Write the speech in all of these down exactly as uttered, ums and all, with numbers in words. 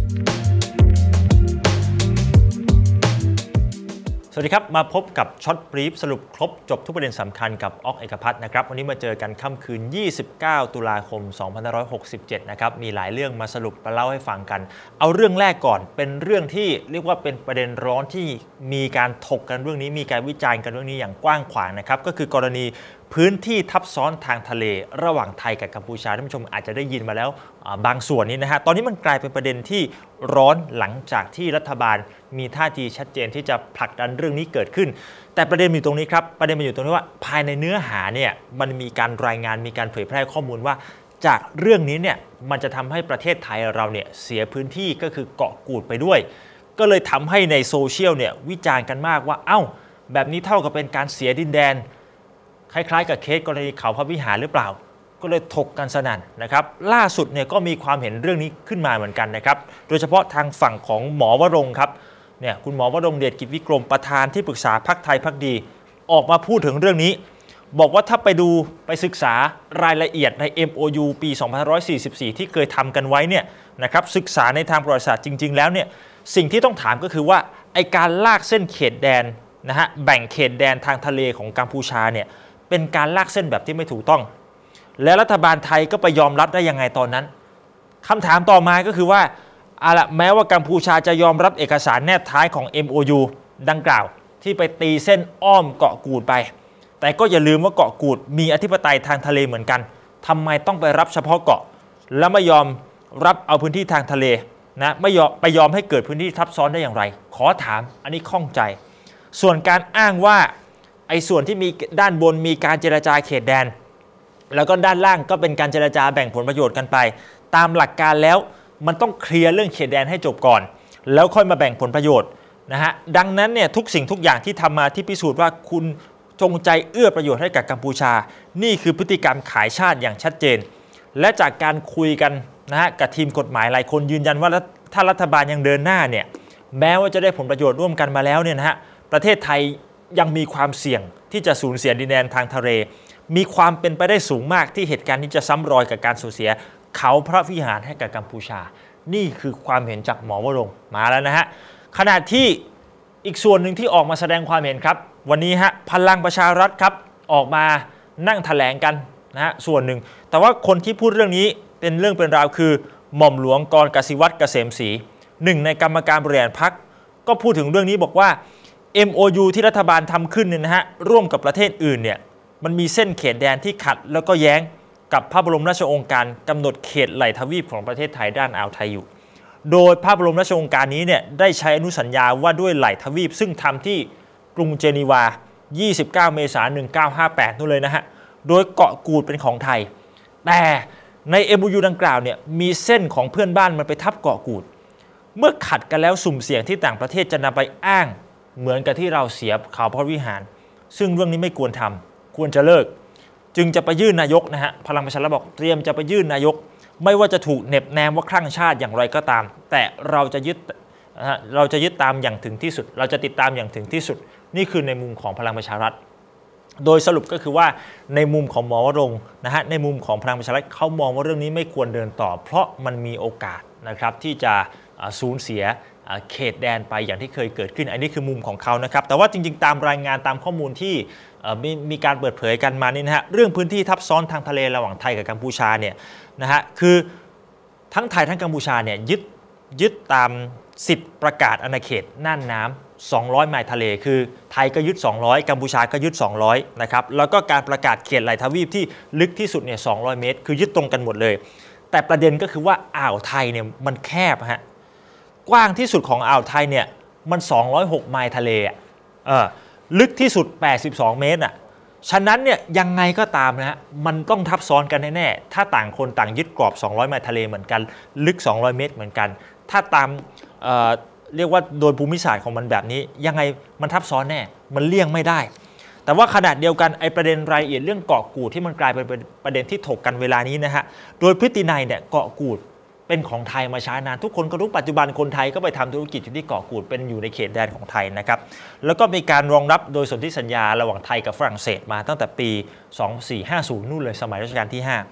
สวัสดีครับมาพบกับช็อตบรีฟสรุปครบจบทุกประเด็นสำคัญกับอ๊อกเอกภัทรนะครับวันนี้มาเจอกันค่ำคืนยี่สิบเก้าตุลาคมสองพันห้าร้อยหกสิบเจ็ดนะครับมีหลายเรื่องมาสรุปมาเล่าให้ฟังกันเอาเรื่องแรกก่อนเป็นเรื่องที่เรียกว่าเป็นประเด็นร้อนที่มีการถกกันเรื่องนี้มีการวิจารณ์กันเรื่องนี้อย่างกว้างขวางนะครับก็คือกรณีพื้นที่ทับซ้อนทางทะเลระหว่างไทยกับกัมพูชาท่านผู้ชมอาจจะได้ยินมาแล้วบางส่วนนี้นะฮะตอนนี้มันกลายเป็นประเด็นที่ร้อนหลังจากที่รัฐบาลมีท่าทีชัดเจนที่จะผลักดันเรื่องนี้เกิดขึ้นแต่ประเด็นอยู่ตรงนี้ครับประเด็นมันอยู่ตรงนี้ว่าภายในเนื้อหาเนี่ยมันมีการรายงานมีการเผยแพร่ข้อมูลว่าจากเรื่องนี้เนี่ยมันจะทำให้ประเทศไทยเราเนี่ยเสียพื้นที่ก็คือเกาะกูดไปด้วยก็เลยทำให้ในโซเชียลเนี่ยวิจารณ์กันมากว่าเอ้าแบบนี้เท่ากับเป็นการเสียดินแดนคล้ายๆกับเคสกรณีเขาพระวิหารหรือเปล่าก็เลยถกกันสนั่นนะครับล่าสุดเนี่ยก็มีความเห็นเรื่องนี้ขึ้นมาเหมือนกันนะครับโดยเฉพาะทางฝั่งของหมอวรงค์ครับเนี่ยคุณหมอวรงค์เดชกิจวิกรมประธานที่ปรึกษาพรรคไทยพรรคดีออกมาพูดถึงเรื่องนี้บอกว่าถ้าไปดูไปศึกษารายละเอียดใน เอ็ม โอ ยู ปี สองพันห้าร้อยสี่สิบสี่ ที่เคยทำกันไว้เนี่ยนะครับศึกษาในทางประวัติศาสตร์จริงๆแล้วเนี่ยสิ่งที่ต้องถามก็คือว่าไอการลากเส้นเขตแดนนะฮะแบ่งเขตแดนทางทะเลของกัมพูชาเนี่ยเป็นการลากเส้นแบบที่ไม่ถูกต้องและรัฐบาลไทยก็ไปยอมรับได้ยังไงตอนนั้นคำถามต่อมาก็คือว่าอะละแม้ว่ากัมพูชาจะยอมรับเอกสารแนบท้ายของ เอ็ม โอ ยู ดังกล่าวที่ไปตีเส้นอ้อมเกาะกูดไปแต่ก็อย่าลืมว่าเกาะกูดมีอธิปไตยทางทะเลเหมือนกันทำไมต้องไปรับเฉพาะเกาะแล้วไม่ยอมรับเอาพื้นที่ทางทะเลนะไม่ยอมไปยอมให้เกิดพื้นที่ทับซ้อนได้อย่างไรขอถามอันนี้ข้องใจส่วนการอ้างว่าไอ้ส่วนที่มีด้านบนมีการเจรจาเขตแดนแล้วก็ด้านล่างก็เป็นการเจรจาแบ่งผลประโยชน์กันไปตามหลักการแล้วมันต้องเคลียร์เรื่องเขตแดนให้จบก่อนแล้วค่อยมาแบ่งผลประโยชน์นะฮะดังนั้นเนี่ยทุกสิ่งทุกอย่างที่ทำมาที่พิสูจน์ว่าคุณจงใจเอื้อประโยชน์ให้กับกัมพูชานี่คือพฤติกรรมขายชาติอย่างชัดเจนและจากการคุยกันนะฮะกับทีมกฎหมายหลายคนยืนยันว่าถ้ารัฐบาลยังเดินหน้าเนี่ยแม้ว่าจะได้ผลประโยชน์ร่วมกันมาแล้วเนี่ยนะฮะประเทศไทยยังมีความเสี่ยงที่จะสูญเสียดินแดนทางทะเลมีความเป็นไปได้สูงมากที่เหตุการณ์นี้จะซ้ำรอยกับการสูญเสียเขาพระวิหารให้กับกัมพูชานี่คือความเห็นจากหมอวรงค์มาแล้วนะฮะขณะที่อีกส่วนหนึ่งที่ออกมาแสดงความเห็นครับวันนี้ฮะพลังประชารัฐครับออกมานั่งแถลงกันนะฮะส่วนหนึ่งแต่ว่าคนที่พูดเรื่องนี้เป็นเรื่องเป็นราวคือหม่อมหลวงกรกสิวัตรเกษมศรีหนึ่งในกรรมการบริหารพรรคก็พูดถึงเรื่องนี้บอกว่า เอ็ม โอ ยู ที่รัฐบาลทำขึ้นเนี่ยนะฮะร่วมกับประเทศอื่นเนี่ยมันมีเส้นเขตแดนที่ขัดแล้วก็แย้งกับพระบรมราชโองการกำหนดเขตไหล่ทวีปของประเทศไทยด้านอ่าวไทยอยู่โดยพระบรมราชโองการนี้เนี่ยได้ใช้อนุสัญญาว่าด้วยไหล่ทวีปซึ่งทำที่กรุงเจนีวายี่สิบเก้าเมษายนหนึ่งพันเก้าร้อยห้าสิบแปดนู่นเลยนะฮะโดยเกาะกูดเป็นของไทยแต่ใน เอ็ม โอ ยู ดังกล่าวเนี่ยมีเส้นของเพื่อนบ้านมันไปทับเกาะกูดเมื่อขัดกันแล้วสุ่มเสี่ยงที่ต่างประเทศจะนำไปอ้างเหมือนกับที่เราเสียเขาพระวิหารซึ่งเรื่องนี้ไม่ควรทำควรจะเลิกจึงจะไปยื่นนายกนะฮะพลังประชารัฐบอกเตรียมจะไปยื่นนายกไม่ว่าจะถูกเน็บแนมว่าคลั่งชาติอย่างไรก็ตามแต่เราจะยึดนะฮะเราจะยึดตามอย่างถึงที่สุดเราจะติดตามอย่างถึงที่สุดนี่คือในมุมของพลังประชารัฐโดยสรุปก็คือว่าในมุมของหมอวรงค์นะฮะในมุมของพลังประชารัฐเขามองว่าเรื่องนี้ไม่ควรเดินต่อเพราะมันมีโอกาสนะครับที่จะสูญเสียเขตแดนไปอย่างที่เคยเกิดขึ้นอันนี้คือมุมของเขานะครับแต่ว่าจริงๆตามรายงานตามข้อมูลที่มีมีการเปิดเผยกันมานี่นะฮะเรื่องพื้นที่ทับซ้อนทางทะเลระหว่างไทยกับกัมพูชาเนี่ยนะฮะคือทั้งไทยทั้งกัมพูชาเนี่ยยึดยึดตามสิทธิประกาศอาณาเขตน่านน้ำสองร้อยไมล์ทะเลคือไทยก็ยึดสองร้อยกัมพูชาก็ยึดสองร้อยนะครับแล้วก็การประกาศเขตไหล่ทวีปที่ลึกที่สุดเนี่ยสองร้อยเมตรคือยึดตรงกันหมดเลยแต่ประเด็นก็คือว่าอ่าวไทยเนี่ยมันแคบฮะกว้างที่สุดของอ่าวไทยเนี่ยมันสองร้อยหกไมล์ทะเลอ่ะเออลึกที่สุดแปดสิบสองเมตรอ่ะฉะนั้นเนี่ยยังไงก็ตามนะฮะมันต้องทับซ้อนกันแน่ๆถ้าต่างคนต่างยึดกรอบสองร้อยไมล์ทะเลเหมือนกันลึกสองร้อยเมตรเหมือนกันถ้าตามเอ่อเรียกว่าโดยภูมิศาสตร์ของมันแบบนี้ยังไงมันทับซ้อนแน่มันเลี่ยงไม่ได้แต่ว่าขนาดเดียวกันไอ้ประเด็นรายละเอียดเรื่องเกาะกูดที่มันกลายเป็นประเด็นที่ถกกันเวลานี้นะฮะโดยพฤตินัยเนี่ยเกาะกูดเป็นของไทยมาช้านานทุกคนก็รู้ปัจจุบันคนไทยก็ไปทำธุรกิจอยู่ที่เกาะกูดเป็นอยู่ในเขตแดนของไทยนะครับแล้วก็มีการรองรับโดยสนธิสัญญาระหว่างไทยกับฝรั่งเศสมาตั้งแต่ปีสองสี่ห้าศูนย์นู่นเลยสมัยรัชกาลที่ห้าแ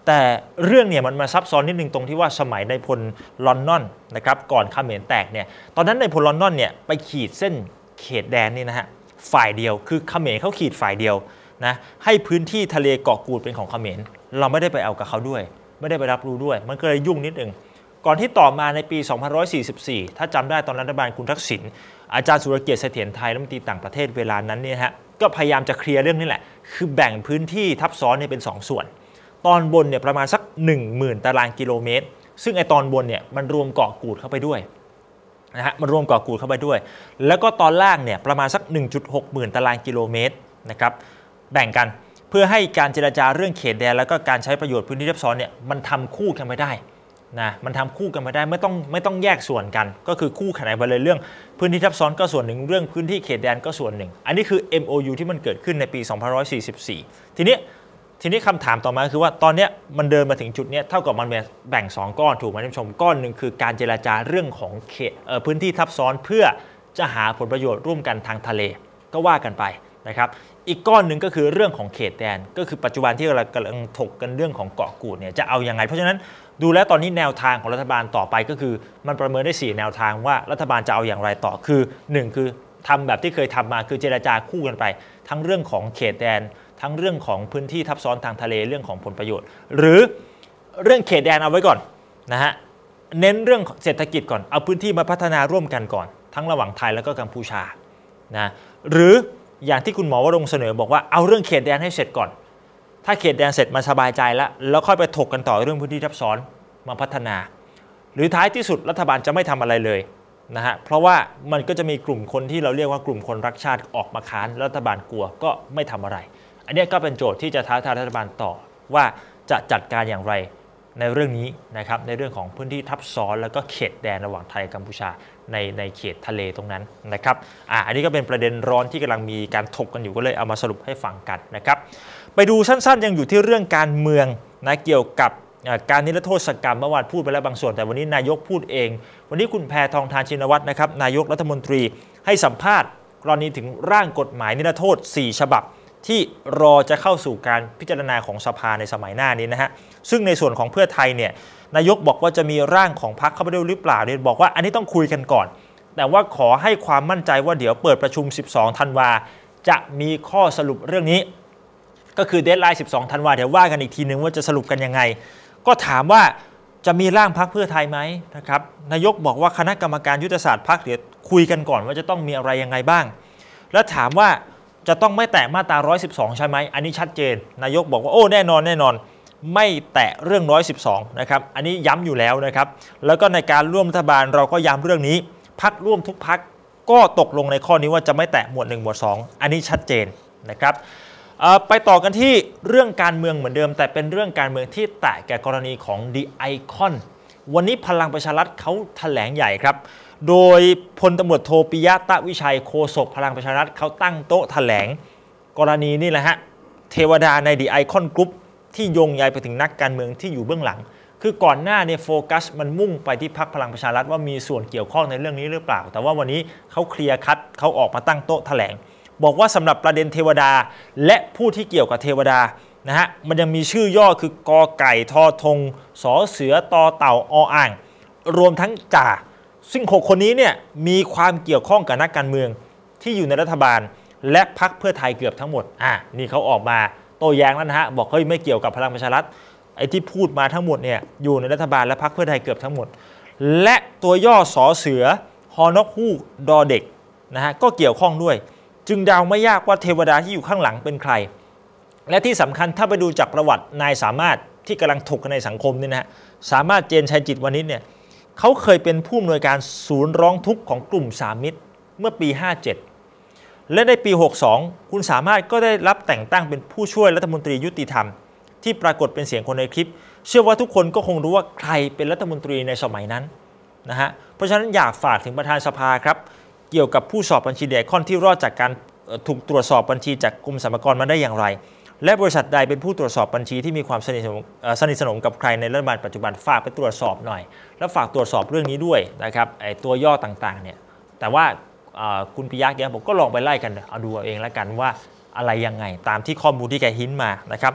แต่เรื่องเนี่ยมันมาซับซ้อนนิดนึงตรงที่ว่าสมัยในพลลอนดอนนะครับก่อนเขมรแตกเนี่ยตอนนั้นในพลลอนดอนเนี่ยไปขีดเส้นเขตแดนนี่นะฮะฝ่ายเดียวคือเขมรเขาขีดฝ่ายเดียวนะให้พื้นที่ทะเลเกาะกูดเป็นของเขมรเราไม่ได้ไปเอากับเขาด้วยไม่ได้ไปรับรู้ด้วยมันก็เลยยุ่งนิดนึงก่อนที่ต่อมาในปีสองพันหนึ่งร้อยสี่สิบสี่ถ้าจำได้ตอนรัฐบาลคุณทักษิณอาจารย์สุรเกียรติเสถียรไทยรัฐมนตรีต่างประเทศเวลานั้นเนี่ยฮะก็พยายามจะเคลียร์เรื่องนี้แหละคือแบ่งพื้นที่ทับซ้อนเนี่ยเป็นสองส่วนตอนบนเนี่ยประมาณสัก หนึ่งหมื่น ตารางกิโลเมตรซึ่งไอตอนบนเนี่ยมันรวมเกาะกูดเข้าไปด้วยนะฮะมันรวมเกาะกูดเข้าไปด้วยแล้วก็ตอนล่างเนี่ยประมาณสัก หนึ่งจุดหก หมื่นตารางกิโลเมตรนะครับแบ่งกันเพื่อให้การเจรจาเรื่องเขตแดนแล้วก็การใช้ประโยชน์พื้นที่ทับซ้อนเนี่ยมันทำคู่กันไม่ได้นะมันทำคู่กันไม่ได้ไม่ต้องไม่ต้องแยกส่วนกันก็คือคู่ขนานไปเลยเรื่องพื้นที่ทับซ้อนก็ส่วนหนึ่งเรื่องพื้นที่เขตแดนก็ส่วนหนึ่งอันนี้คือ เอ็ม โอ ยู ที่มันเกิดขึ้นในปีสองพันหนึ่งร้อยสี่สิบสี่ทีนี้ทีนี้คำถามต่อมาคือว่าตอนนี้มันเดินมาถึงจุดนี้เท่ากับมันแบ่งสองก้อนถูกไหมท่านผู้ชมก้อนหนึ่งคือการเจรจาเรื่องของเขตพื้นที่ทับซ้อนเพื่อจะหาผลประโยชน์ร่วมกันทางทะเลก็ว่ากันไปนะครับอีกก้อนหนึ่งก็คือเรื่องของเขตแดนก็คือปัจจุบันที่เรากำลังถกกันเรื่องของเกาะกูดเนี่ยจะเอายังไงเพราะฉะนั้นดูแล้วตอนนี้แนวทางของรัฐบาลต่อไปก็คือมันประเมินได้สี่แนวทางว่ารัฐบาลจะเอาอย่างไรต่อคือหนึ่งคือทำแบบที่เคยทำมาคือเจรจาคู่กันไปทั้งเรื่องของเขตแดนทั้งเรื่องของพื้นที่ทับซ้อนทางทะเลเรื่องของผลประโยชน์หรือเรื่องเขตแดนเอาไว้ก่อนนะฮะเน้นเรื่องเศรษฐกิจก่อนเอาพื้นที่มาพัฒนาร่วมกันก่อนทั้งระหว่างไทยแล้วก็กัมพูชานะหรืออย่างที่คุณหมอวรงค์เสนอบอกว่าเอาเรื่องเขตแดนให้เสร็จก่อนถ้าเขตแดนเสร็จมาสบายใจแล้วแล้วค่อยไปถกกันต่อเรื่องพื้นที่ทับซ้อนมาพัฒนาหรือท้ายที่สุดรัฐบาลจะไม่ทำอะไรเลยนะฮะเพราะว่ามันก็จะมีกลุ่มคนที่เราเรียกว่ากลุ่มคนรักชาติออกมาค้านรัฐบาลกลัวก็ไม่ทำอะไรอันนี้ก็เป็นโจทย์ที่จะท้าทายรัฐบาลต่อว่าจะจัดการอย่างไรในเรื่องนี้นะครับในเรื่องของพื้นที่ทับซ้อนแล้วก็เขตแดนระหว่างไทยกัมพูชาในในเขตทะเลตรงนั้นนะครับอ่าอันนี้ก็เป็นประเด็นร้อนที่กำลังมีการถกกันอยู่ก็เลยเอามาสรุปให้ฟังกันนะครับไปดูสั้นๆยังอยู่ที่เรื่องการเมืองนะเกี่ยวกับการนิรโทษกรรมเมื่อวานพูดไปแล้วบางส่วนแต่วันนี้นายกพูดเองวันนี้คุณแพทองธารชินวัตรนะครับนายกรัฐมนตรีให้สัมภาษณ์กรณีถึงร่างกฎหมายนิรโทษสี่ฉบับที่รอจะเข้าสู่การพิจารณาของสภาในสมัยหน้านี้นะฮะซึ่งในส่วนของเพื่อไทยเนี่ยนายกบอกว่าจะมีร่างของพรรคเข้าไปด้วยหรือเปล่าเนี่ยบอกว่าอันนี้ต้องคุยกันก่อนแต่ว่าขอให้ความมั่นใจว่าเดี๋ยวเปิดประชุมสิบสองธันวาจะมีข้อสรุปเรื่องนี้ก็คือเดดไลน์สิบสองธันวาเดี๋ยวว่ากันอีกทีนึงว่าจะสรุปกันยังไงก็ถามว่าจะมีร่างพรรคเพื่อไทยไหมนะครับนายกบอกว่าคณะกรรมการยุทธศาสตร์พรรคเดี๋ยวคุยกันก่อนว่าจะต้องมีอะไรยังไงบ้างแล้วถามว่าจะต้องไม่แตะมาตราหนึ่งร้อยสิบสองใช่ไหมอันนี้ชัดเจนนายกบอกว่าโอ้แน่นอนแน่นอนไม่แตะเรื่องหนึ่งร้อยสิบสองนะครับอันนี้ย้ำอยู่แล้วนะครับแล้วก็ในการร่วมรัฐบาลเราก็ย้ำเรื่องนี้พรรคร่วมทุกพรรคก็ตกลงในข้อนี้ว่าจะไม่แตะหมวดหนึ่งหมวดสองอันนี้ชัดเจนนะครับไปต่อกันที่เรื่องการเมืองเหมือนเดิมแต่เป็นเรื่องการเมืองที่แตะแก่กรณีของ The Icon วันนี้พลังประชารัฐเขาแถลงใหญ่ครับโดยพลตำรวจโทปิยะตะวิชัยโฆษกพลังประชารัฐเขาตั้งโต๊ะแถลงกรณีนี่แหละฮะเทวดาใน The Icon Group ที่โยงใยไปถึงนักการเมืองที่อยู่เบื้องหลังคือก่อนหน้าเนี่ยโฟกัสมันมุ่งไปที่พรรคพลังประชารัฐว่ามีส่วนเกี่ยวข้องในเรื่องนี้หรือเปล่าแต่ว่าวันนี้เขาเคลียร์คัดเขาออกมาตั้งโต๊ะแถลงบอกว่าสำหรับประเด็นเทวดาและผู้ที่เกี่ยวกับเทวดานะฮะมันยังมีชื่อย่อคือกอไก่ทอธงสอเสือตอเต่าออ่างรวมทั้งจ่าซึ่งหกคนนี้เนี่ยมีความเกี่ยวข้องกับนักการเมืองที่อยู่ในรัฐบาลและพรรคเพื่อไทยเกือบทั้งหมดอ่ะนี่เขาออกมาโต้แย้งแล้วนะฮะบอกเฮ้ยไม่เกี่ยวกับพลังประชารัฐไอ้ที่พูดมาทั้งหมดเนี่ยอยู่ในรัฐบาลและพรรคเพื่อไทยเกือบทั้งหมดและตัวย่อสอเสือฮอนกฮูกดอเด็กนะฮะก็เกี่ยวข้องด้วยจึงเดาไม่ยากว่าเทวดาที่อยู่ข้างหลังเป็นใครและที่สำคัญถ้าไปดูจากประวัตินายสามารถที่กำลังถกกันในสังคมนี่นะฮะสามารถเจนชัยจิตวณิชเนี่ยเขาเคยเป็นผู้อำนวยการศูนย์ร้องทุกข์ของกลุ่มสามมิตรเมื่อปีห้าเจ็ดและในปีหกสิบสองคุณสามารถก็ได้รับแต่งตั้งเป็นผู้ช่วยรัฐมนตรียุติธรรมที่ปรากฏเป็นเสียงคนในคลิปเชื่อว่าทุกคนก็คงรู้ว่าใครเป็นรัฐมนตรีในสมัยนั้นนะฮะเพราะฉะนั้นอยากฝากถึงประธานสภาครับเกี่ยวกับผู้สอบบัญชีเดคอนที่รอดจากการถูกตรวจสอบบัญชีจากกรมสรรพากรมาได้อย่างไรและบริษัทใดเป็นผู้ตรวจสอบบัญชีที่มีความสนิทสนมสนิทสนมกับใครในรัฐบาลปัจจุบันฝากไปตรวจสอบหน่อยแล้วฝากตรวจสอบเรื่องนี้ด้วยนะครับไอ้ตัวย่อต่างๆเนี่ยแต่ว่าคุณปิยะแกบอกก็ลองไปไล่กันเอาดูเอาเองแล้วกันว่าอะไรยังไงตามที่ข้อมูลที่แกหินมานะครับ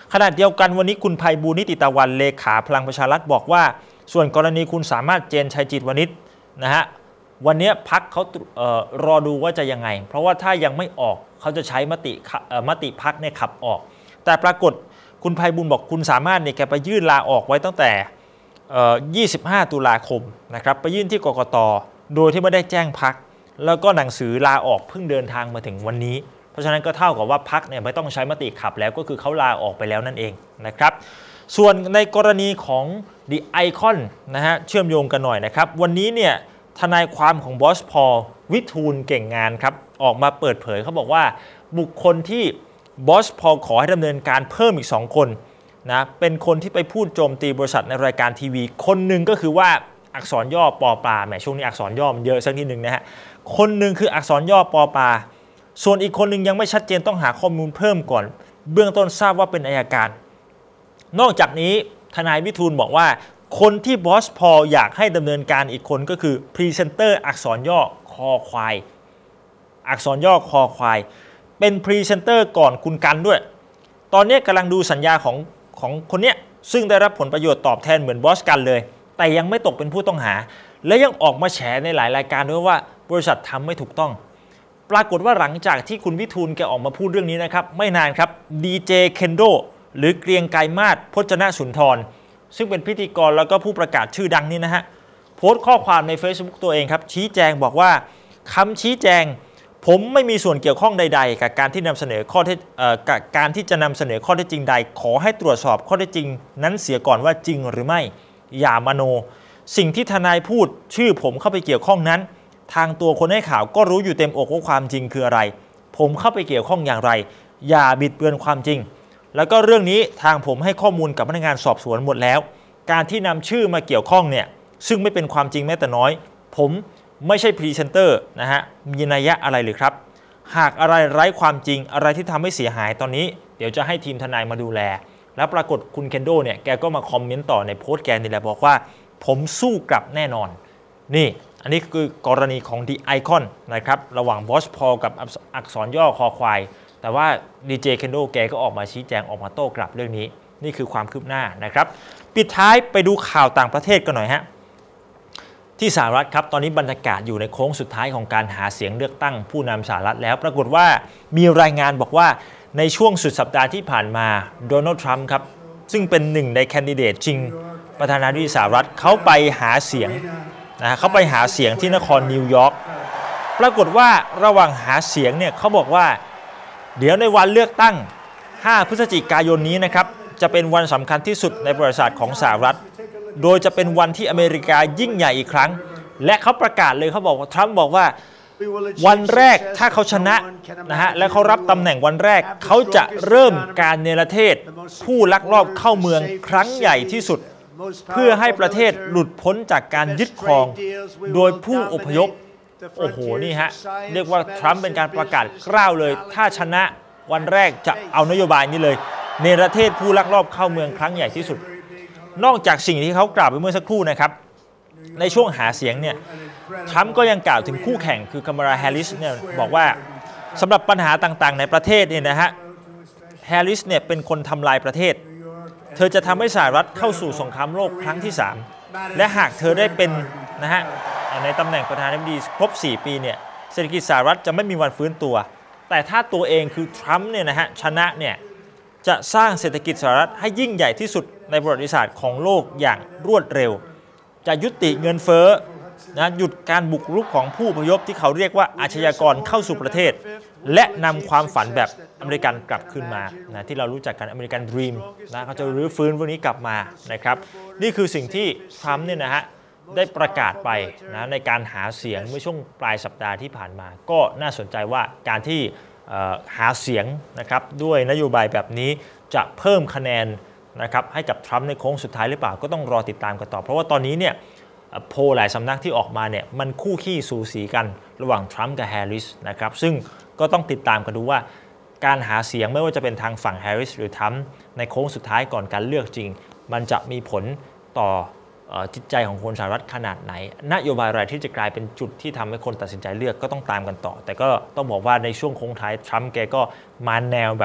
ขณะเดียวกันวันนี้คุณไพบูลย์นิติตะวันเลขาพลังประชารัฐบอกว่าส่วนกรณีคุณสามารถเจนชัยจิตวณิชนะฮะวันนี้พรรคเขาเอ่อรอดูว่าจะยังไงเพราะว่าถ้ายังไม่ออกเขาจะใช้มติมติพรรคเนี่ยขับออกแต่ปรากฏคุณไพบูลย์บอกคุณสามารถเนี่ยแกไปยื่นลาออกไว้ตั้งแต่ยี่สิบห้าตุลาคมนะครับไปยื่นที่กกต.โดยที่ไม่ได้แจ้งพรรคแล้วก็หนังสือลาออกเพิ่งเดินทางมาถึงวันนี้เพราะฉะนั้นก็เท่ากับว่าพรรคเนี่ยไม่ต้องใช้มติขับแล้วก็คือเขาลาออกไปแล้วนั่นเองนะครับส่วนในกรณีของ The Icon นะฮะเชื่อมโยงกันหน่อยนะครับวันนี้เนี่ยทนายความของบอสพอลวิทูลเก่งงานครับออกมาเปิดเผยเขาบอกว่าบุคคลที่บอสพอลขอให้ดำเนินการเพิ่มอีกสองคนนะเป็นคนที่ไปพูดโจมตีบริษัทในรายการทีวีคนหนึ่งก็คือว่าอักษรย่อปอปลาแหมช่วงนี้อักษรย่อมันเยอะสักนิดนึงนะฮะคนหนึ่งคืออักษรย่อปอปลาส่วนอีกคนหนึ่งยังไม่ชัดเจนต้องหาข้อมูลเพิ่มก่อนเบื้องต้นทราบว่าเป็นอัยการนอกจากนี้ทนายวิทูลบอกว่าคนที่บอสพอลอยากให้ดำเนินการอีกคนก็คือพรีเซนเตอร์อักษรย่อคอควายอักษรย่อคอควายเป็นพรีเซนเตอร์ก่อนคุณกันด้วยตอนนี้กำลังดูสัญญาของของคนเนี้ยซึ่งได้รับผลประโยชน์ตอบแทนเหมือนบอสกันเลยแต่ยังไม่ตกเป็นผู้ต้องหาและยังออกมาแฉในหลายรายการด้วยว่าบริษัททำไม่ถูกต้องปรากฏว่าหลังจากที่คุณวิทูลแกออกมาพูดเรื่องนี้นะครับไม่นานครับดีเจเคนโดหรือเกรียงไกรมาศพจนสุนทรซึ่งเป็นพิธีกรแล้วก็ผู้ประกาศชื่อดังนี่นะฮะโพสต์ข้อความใน Facebook ตัวเองครับชี้แจงบอกว่าคำชี้แจงผมไม่มีส่วนเกี่ยวข้องใดๆกับการที่นำเสนอข้อเท็จกับการที่จะนำเสนอข้อเท็จจริงใดขอให้ตรวจสอบข้อเท็จจริงนั้นเสียก่อนว่าจริงหรือไม่อย่ามโนสิ่งที่ทนายพูดชื่อผมเข้าไปเกี่ยวข้องนั้นทางตัวคนให้ข่าวก็รู้อยู่เต็มอกว่าความจริงคืออะไรผมเข้าไปเกี่ยวข้องอย่างไรอย่าบิดเบือนความจริงแล้วก็เรื่องนี้ทางผมให้ข้อมูลกับพนักงานสอบสวนหมดแล้วการที่นำชื่อมาเกี่ยวข้องเนี่ยซึ่งไม่เป็นความจริงแม้แต่น้อยผมไม่ใช่พรีเซนเตอร์นะฮะมีนัยยะอะไรหรือครับหากอะไรไร้ความจริงอะไรที่ทำให้เสียหายตอนนี้เดี๋ยวจะให้ทีมทนายมาดูแลแล้วปรากฏคุณเคนโดเนี่ยแกก็มาคอมเมนต์ต่อในโพสต์แกนี่แหละบอกว่าผมสู้กลับแน่นอนนี่อันนี้คือกรณีของ The Icon นะครับระหว่างบอสพอลกับอักษรย่อคอควายแต่ว่าดีเจเคนโดแกก็ออกมาชี้แจงออกมาโต้กลับเรื่องนี้นี่คือความคืบหน้านะครับปิดท้ายไปดูข่าวต่างประเทศกันหน่อยฮะที่สหรัฐครับตอนนี้บรรยากาศอยู่ในโค้งสุดท้ายของการหาเสียงเลือกตั้งผู้นำสหรัฐแล้วปรากฏว่ามีรายงานบอกว่าในช่วงสุดสัปดาห์ที่ผ่านมาโดนัลด์ทรัมป์ครับซึ่งเป็นหนึ่งในแคนดิเดตชิงประธานาธิบดีสหรัฐเขาไปหาเสียงนะเขาไปหาเสียงที่นครนิวยอร์กปรากฏว่าระหว่างหาเสียงเนี่ยเขาบอกว่าเดี๋ยวในวันเลือกตั้งห้าพฤศจิกายนนี้นะครับจะเป็นวันสำคัญที่สุดในประวัติศาสตร์ของสหรัฐโดยจะเป็นวันที่อเมริกายิ่งใหญ่อีกครั้งและเขาประกาศเลยเขาบอกว่าทรัมป์บอกว่าวันแรกถ้าเขาชนะนะฮะและเขารับตำแหน่งวันแรกเขาจะเริ่มการเนรเทศผู้ลักลอบเข้าเมืองครั้งใหญ่ที่สุดเพื่อให้ประเทศหลุดพ้นจากการยึดครองโดยผู้อพยพโอ้โหนี่ฮะเรียกว่าทรัมป์เป็นการประกาศกล้าวเลยถ้าชนะวันแรกจะเอานโยบายนี้เลยเนรเทศผู้ลักลอบเข้าเมืองครั้งใหญ่ที่สุดนอกจากสิ่งที่เขากล่าวไปเมื่อสักครู่นะครับในช่วงหาเสียงเนี่ยทรัมป์ก็ยังกล่าวถึงคู่แข่งคือคามาลาแฮร์ริสเนี่ยบอกว่าสำหรับปัญหาต่างๆในประเทศเนี่ยนะฮะแฮร์ริสเนี่ยเป็นคนทำลายประเทศเธอจะทำให้สหรัฐเข้าสู่สงครามโลกครั้งที่สามและหากเธอได้เป็นนะฮะในตำแหน่งประธานาธิบดีครบสี่ปีเนี่ยเศรษฐกิจสหรัฐจะไม่มีวันฟื้นตัวแต่ถ้าตัวเองคือทรัมป์เนี่ยนะฮะชนะเนี่ยจะสร้างเศรษฐกิจสหรัฐให้ยิ่งใหญ่ที่สุดในประวัติศาสตร์ของโลกอย่างรวดเร็วจะยุติเงินเฟ้อนะหยุดการบุกรุกของผู้อพยพที่เขาเรียกว่าอาชญากรเข้าสู่ประเทศและนำความฝันแบบอเมริกันกลับคืนมานะที่เรารู้จักกันอเมริกันดรีมนะเขาจะรื้อฟื้นพวกนี้กลับมานะครับนี่คือสิ่งที่ทรัมป์เนี่ยนะฮะได้ประกาศไปนะในการหาเสียงเมื่อช่วงปลายสัปดาห์ที่ผ่านมาก็น่าสนใจว่าการที่หาเสียงนะครับด้วยนโยบายแบบนี้จะเพิ่มคะแนนนะครับให้กับทรัมป์ในโค้งสุดท้ายหรือเปล่าก็ต้องรอติดตามกันต่อเพราะว่าตอนนี้เนี่ยโพลหลายสำนักที่ออกมาเนี่ยมันคู่ขี้สูสีกันระหว่างทรัมป์กับแฮร์ริสนะครับซึ่งก็ต้องติดตามกันดูว่าการหาเสียงไม่ว่าจะเป็นทางฝั่งแฮร์ริสหรือทรัมป์ในโค้งสุดท้ายก่อนการเลือกจริงมันจะมีผลต่อจิตใจของคนสหรัฐขนาดไหนนโยบายอะไรที่จะกลายเป็นจุดที่ทำให้คนตัดสินใจเลือกก็ต้องตามกันต่อแต่ก็ต้องบอกว่าในช่วงโค้งท้ายทรัมป์แกก็มาแนวแบบ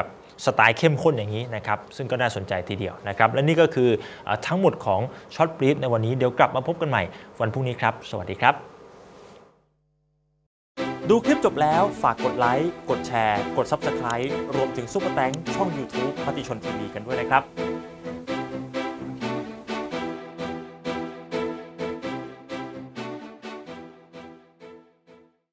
สไตล์เข้มข้นอย่างนี้นะครับซึ่งก็น่าสนใจทีเดียวนะครับและนี่ก็คือทั้งหมดของช็อตบรีฟในวันนี้เดี๋ยวกลับมาพบกันใหม่วันพรุ่งนี้ครับสวัสดีครับดูคลิปจบแล้วฝากกดไลค์กดแชร์กด ซับสไครบ์ รวมถึงซุปเปอร์แตงช่อง ยูทูบ มติชนทีวีกันด้วยนะครับ